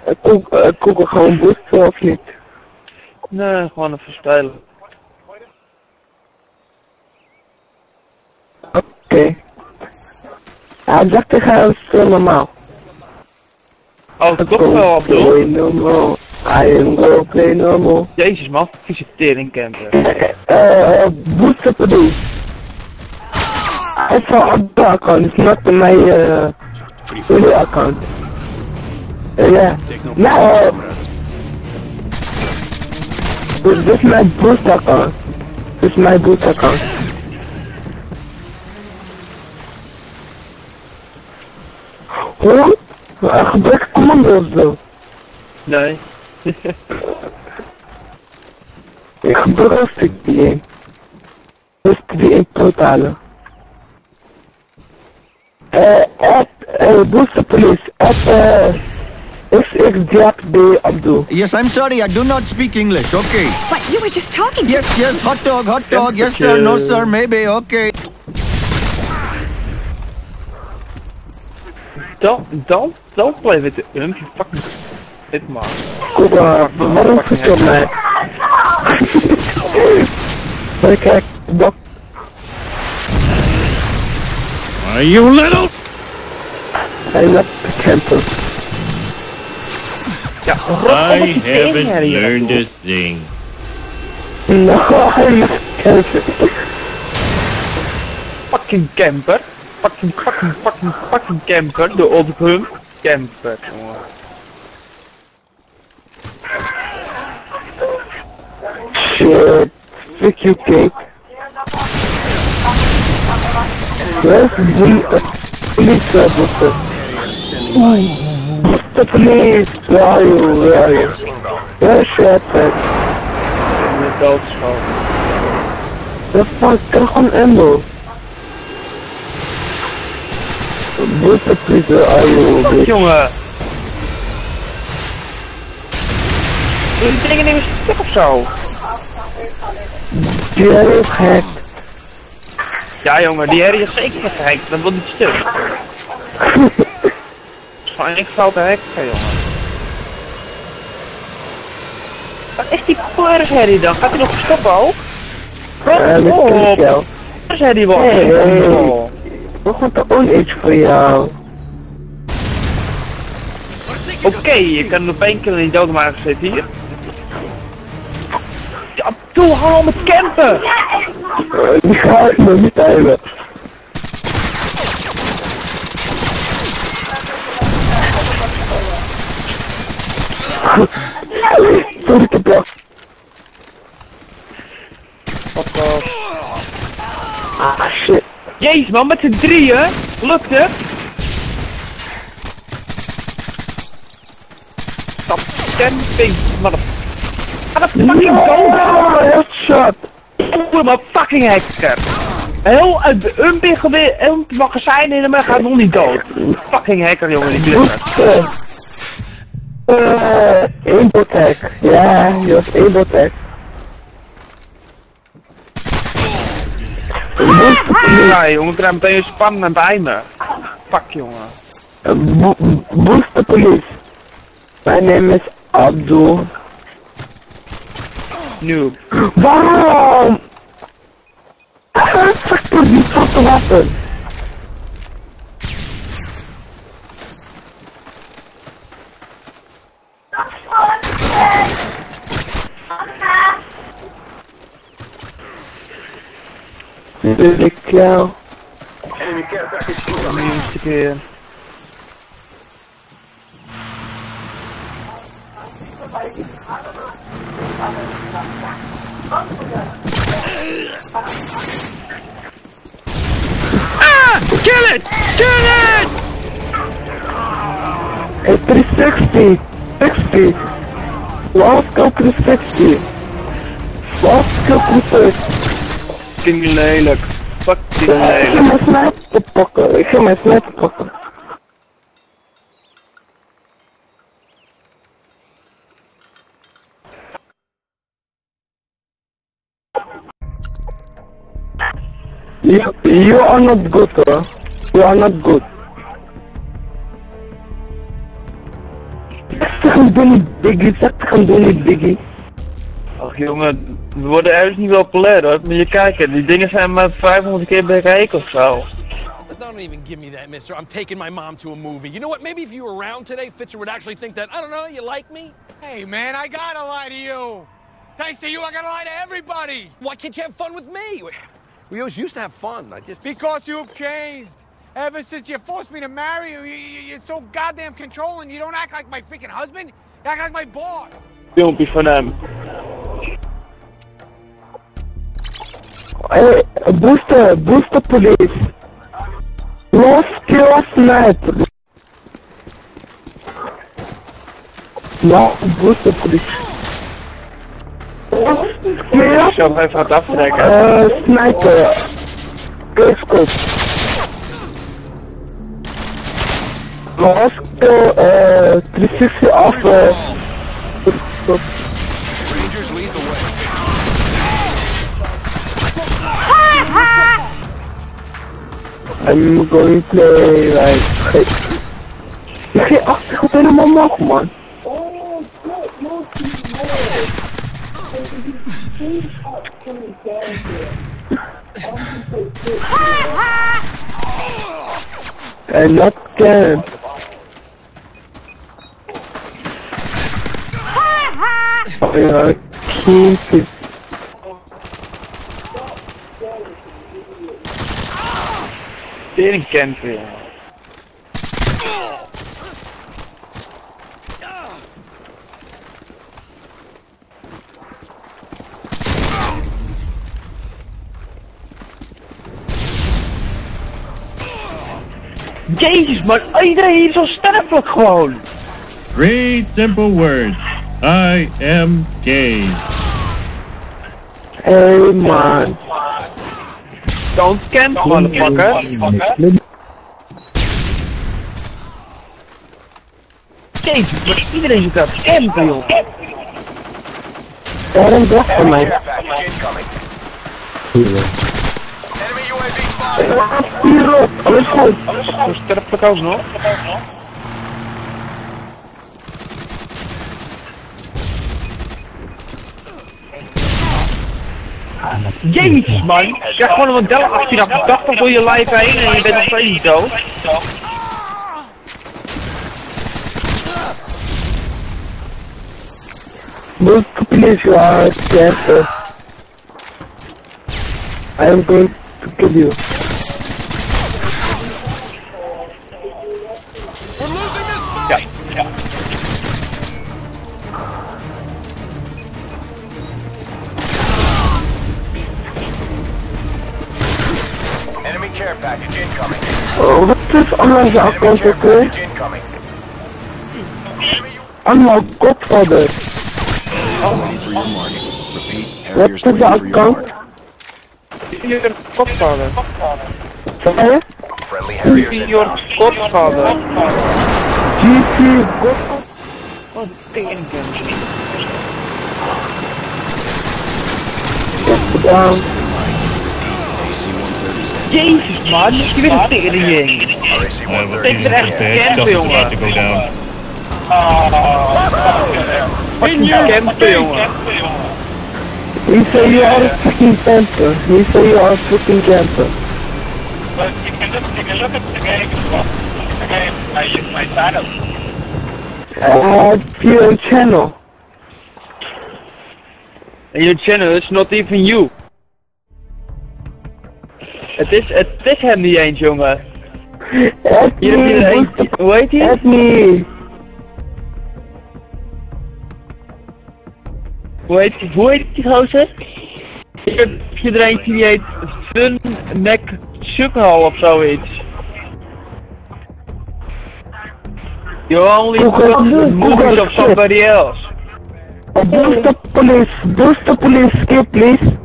Koeken gewoon boosten of niet? Nee, gewoon even spelen. Oké. Ja, ik dacht tegen hem is normaal. Oh, toch wel op doel. Play normal. I am gonna play normal. Jezus man, vieze teringcamper. Booster bedoel. It's an account, it's not my real account. Yeah. No. This is my boost account. This is my boost account. Hoor? Gebruik commando's zo. Nee. Ik gebruik die één. Dus die één totale. Booster police at XXDB Abdul. Yes, I'm sorry, I do not speak English, okay. But you were just talking to Yes, yes, hot dog, yes sir, no sir, maybe, okay. Don't play with the you fucking shit man. Waarom vertel mij? Kijk, bak. Are you little? Hij laat de camper. Ja, I haven't learned a thing. No, hij laat de camper. Fucking camper. Fucking camper. De old hump camper, jongen. Shit. Fuck you, cake. Where's the police officer? The police! Where are you? Where are you? Where's your attack? In de doodschool. The fuck? Krijg gewoon ammo. Where's the police? Where are you? Fuck, jongen. Die dingen nemen stuk of zo. Die is gek. Ja jongen, die herrie is zeker gehackt, dat wil niet stuk. Gewoon één grote hacker, jongen. Wat is die herrie dan? Gaat hij nog stoppen ook? Rot op! Herrie wordt. Wat komt er oneage voor jou? Oké, je kan hem op één keer niet doodmaken, zit hier. Ja, doe, hou met campen! Die ga ik nog niet hebben. Sorry te blok. Ah shit. Jezus man, met z'n drieën! Lukt het? Stop camping, mother... Wat een fucking dood! Headshot! Oeh, maar fucking hacker! Heel het magazijn in hem gaat nog niet dood. Fucking hacker jongen, die glitter. Aimbot-hack. Ja, je was aimbot-hack. Ja jongen, ik krijg meteen spannen bij me. Fuck jongen. Boost the police. My name is Abdul. Noob. Waarom? Sector die foute wapen. Wil ik jou? De eerste keer. Ah! Kill it! Kill it! Hey, 360! 60! Last kill 360! Last kill 360! Fucking lelijk. Fucking lelijk. Ik ga mijn sniper pakken, ik ga mijn sniper pakken. You are not good, huh? You are not good. Biggie, zet gaan doen niet Biggie. Ach jongen, we worden eigenlijk niet wel populair hoor. Moet je kijken, die dingen zijn maar 500 keer bekeken of zo. Don't even give me that, mister. I'm taking my mom to a movie. You know what? Maybe if you were around today, Fitzer would actually think that, I don't know, you like me? Hey, man, I gotta lie to you. Thanks to you, I gotta lie to everybody. Why can't you have fun with me? We always used to have fun. Because you've changed. Ever since you forced me to marry you, you're so goddamn controlling. You don't act like my freaking husband. You act like my boss. Filmpje van hem. Booster police. Lost kill sniper. No, booster police. Ik zal hem even aan het aftrekken. Sniper. Scope. Lost kill 360 off Rangers lead the way. I'm going to play like... Ik ga achter goed helemaal nog man. And not can. Oh ja, keep it. Tering kent weer. Jezus man, iedereen hier is zo sterfelijk gewoon. 3 simple words. I am gay. Hey man. Don't camp, motherfucker. Jezus, maar iedereen zit aan het campen, joh. Daarom dacht van mij. Hierop, alles goed. Zo sterfelijk alsnog. Jezus man, je krijgt gewoon een model 1888 door je lijf heen en je bent nog steeds niet dood. Move to please you are careful. I am going to kill you. We're losing this fight! Ja. Enemy care package incoming. Oh, wat is online account ook weer? Incoming. Unlock Godfather. Wat is de account? Your Godfather. Sorry? Friendly Harriers Your Godfather. GC Godfather. Wat tering Down. Jezus man, je bent een tering. Ik ben echt campen jongen. To go down. Fucking campen jongen. He say you are a fucking camper. He say you are a fucking camper. Your channel. And your channel is not even you. Het is hem niet eens jongen. Help Hier heb je er me. eentje. Hoe heet hij? Help me. Hoe heet die gozer? Hier heb je er eentje die heet Fun Mac Sukhal of zoiets. You only put the movies of somebody else. Boost the police, skip please.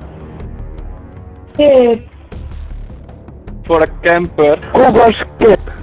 Skip. For a camper. Cobra skip.